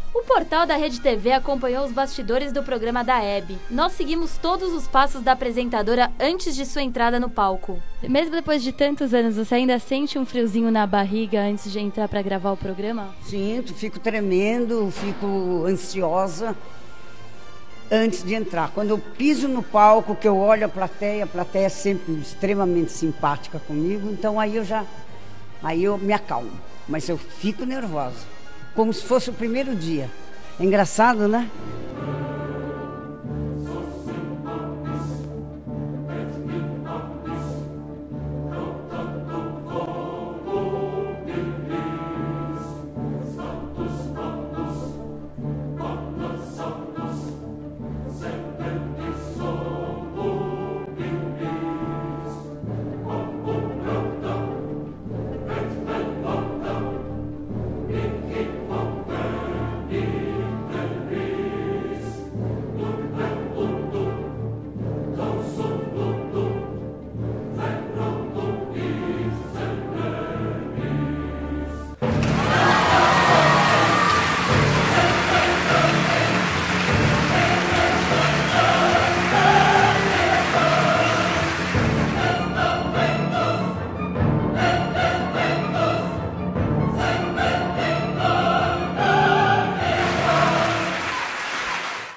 O portal da Rede TV acompanhou os bastidores do programa da Hebe. Nós seguimos todos os passos da apresentadora antes de sua entrada no palco. Mesmo depois de tantos anos, você ainda sente um friozinho na barriga antes de entrar para gravar o programa? Sinto, fico tremendo, fico ansiosa antes de entrar. Quando eu piso no palco, que eu olho a plateia é sempre extremamente simpática comigo, então aí eu me acalmo. Mas eu fico nervosa, como se fosse o primeiro dia. É engraçado, né?